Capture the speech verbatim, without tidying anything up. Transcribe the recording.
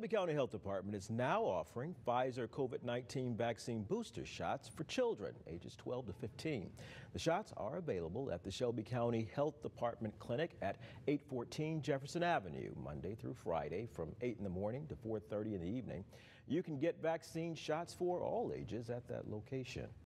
Shelby County Health Department is now offering Pfizer COVID nineteen vaccine booster shots for children ages twelve to fifteen. The shots are available at the Shelby County Health Department clinic at eight fourteen Jefferson Avenue, Monday through Friday from eight in the morning to four thirty in the evening. You can get vaccine shots for all ages at that location.